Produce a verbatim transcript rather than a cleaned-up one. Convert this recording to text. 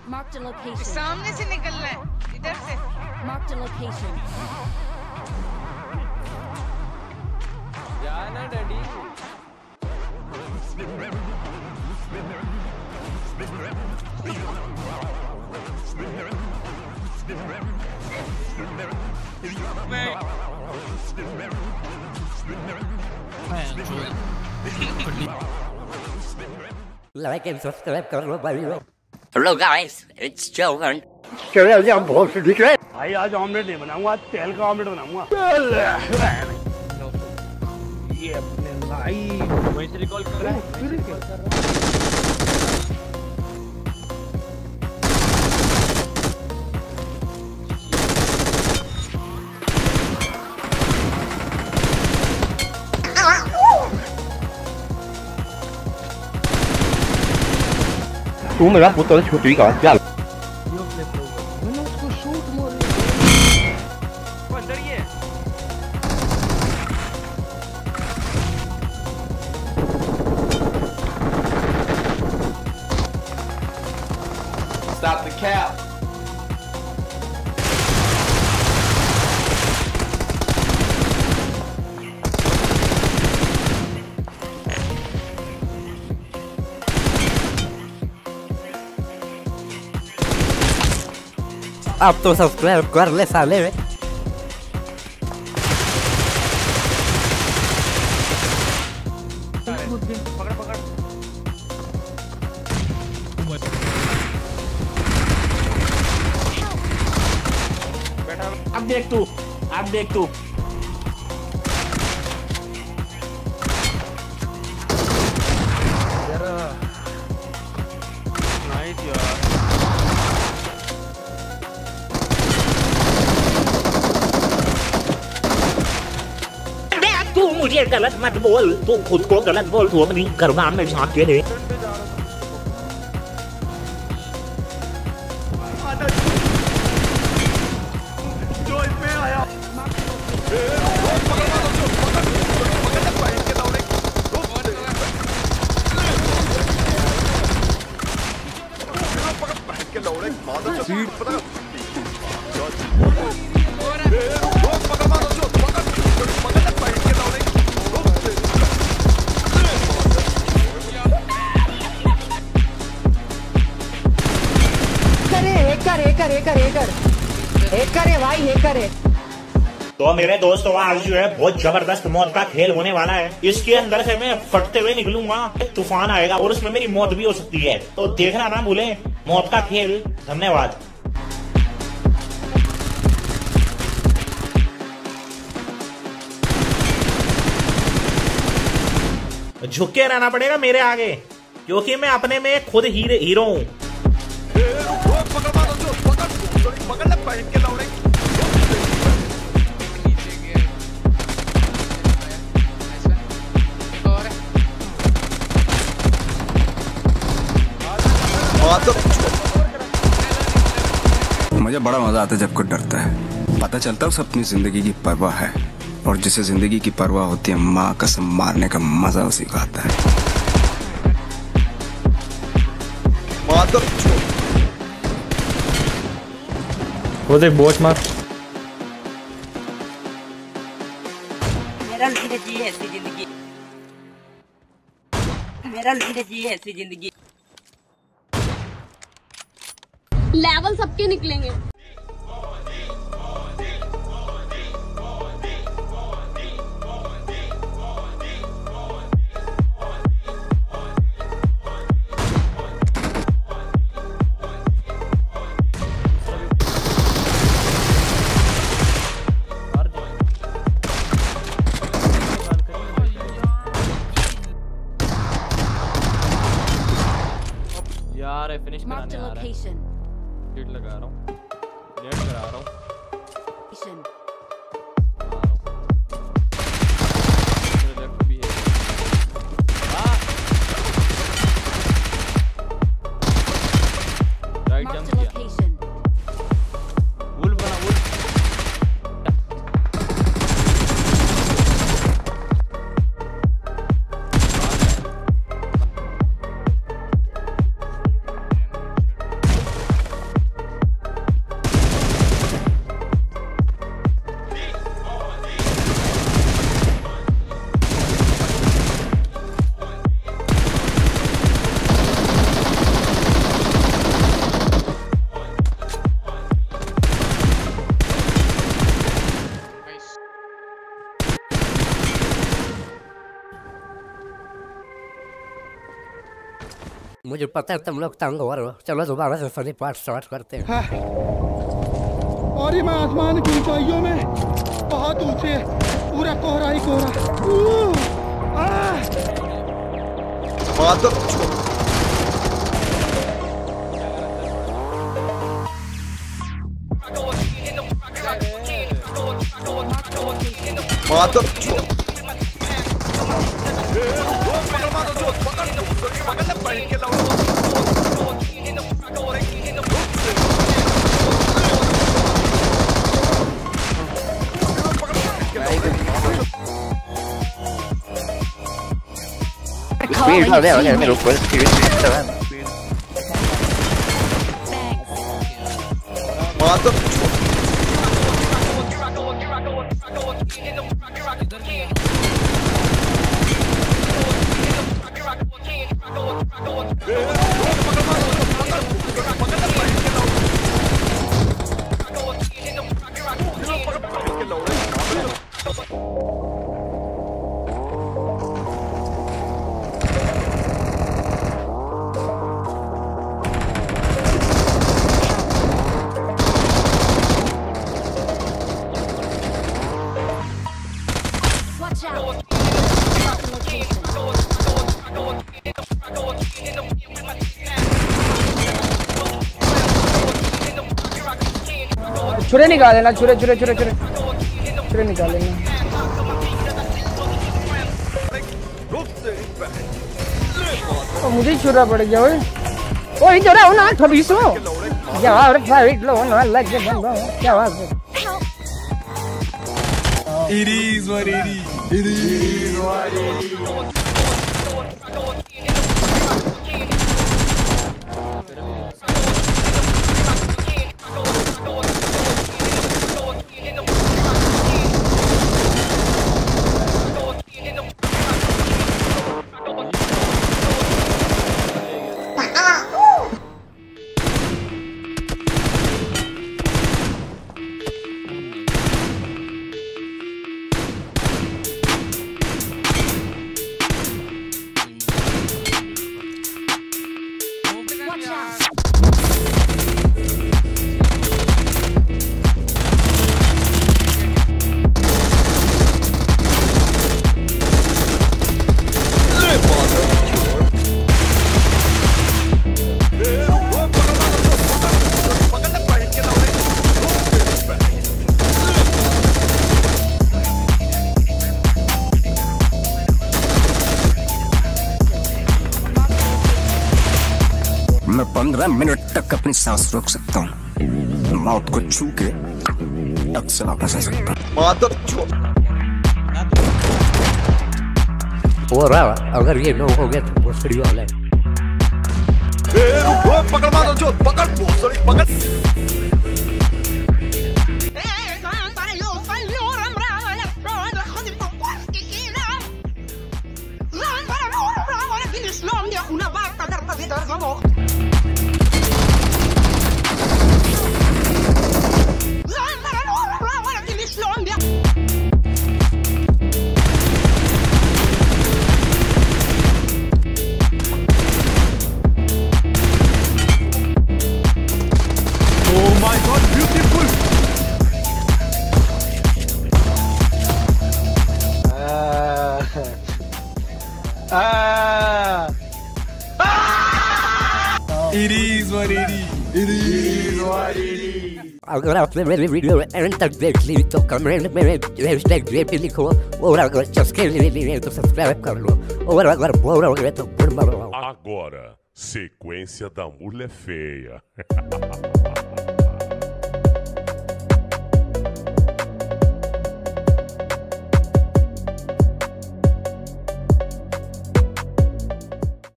Marked a location. सामने से निकलना है, इधर से। Marked a location. जाना डैडी। Like and subscribe करो भाई। Hello guys, it's Jovan. चले आज हम बहुत से दिख रहे हैं। भाई आज ऑमलेट नहीं बनाऊंगा, आज तेल का ऑमलेट बनाऊंगा। ये अपने भाई वहीं से रिकॉल कर रहा है। तू मेरा पुत्र छुट्टी का क्या? मैंने उसको शूट मार दिया। वो अंदर ही है। Stop the cap. अब तो सब्सक्राइब कर ले साले रे। पकड़ पकड़। अब देख तू, अब देख तू। नाइस यार। तू मुझे गलत मत बोल, तू खुद को गलत बोल, तू अपनी करुणा में झांक के दे। जो इसमें आया। कर एक कर एक कर एक कर एक करे भाई एक करे। तो मेरे दोस्तों आज जो है बहुत जबरदस्त मौत का खेल होने वाला है। इसके अंदर से मैं फटते हुए निकलूंगा, तूफान आएगा और उसमें मेरी मौत भी हो सकती है, तो देखना ना भूले मौत का खेल। धन्यवाद। झुक के रहना पड़ेगा मेरे आगे, क्योंकि मैं अपने में खुद हीरे हीरो हूँ। मुझे बड़ा मजा आता है जब कोई डरता है। पता चलता है उसे अपनी जिंदगी की परवाह है, और जिसे जिंदगी की परवाह होती है माँ कसम मारने का मजा उसी को आता है। वो देख बोच मार। मेरा जिंदगी है ऐसी जिंदगी, मेरा जिंदगी है ऐसी जिंदगी। लेवल सबके निकलेंगे। यार फिनिश कराने आ रहा है। हिट लगा रहा हूँ, नेट करा रहा हूँ। लेफ्ट भी है। हाँ। राइट जंप किया। वुल्फ बना वुल्फ। मुझे पता है तुम लोग तंग हो रहे हो, चलो दोबारा से फनी पार्ट स्टार्ट करते हैं। और ये मैं आसमान की ऊंचाइयों में बहुत ऊंचे, पूरा कोहरा ही कोहरा। Speed, no, no, no, me lo puedes escribir. छुरे निकाल लेना, छुरे छुरे छुरे छुरे छुरे निकाल लेना। तो मुझे ही छुरा पड़ गया। ओए ओए जरा हो ना खबीस हो क्या और फाइट लो ना लग के बंद हो क्या बात है। It is what it is. It is what it is. मैं पंद्रह मिनट तक अपनी सांस रोक सकता हूँ, मौत को छू के तक से वापस आ सकता हूँ। हो रहा अगर ये नो हो गया तो भोसड़ी वाला है। पकड़ मारो जो पकड़ भोसड़ी पकड़। It is what it is. It is what it is. अगर आपने मेरी वीडियो एंड तक देख ली तो कमेंट में हैशटैग जेपी लिखो और अगर चस्के लिए तो सब्सक्राइब कर लो और अगर बोर हो गए तो फिर मरो। Agora, sequência da mulher feia.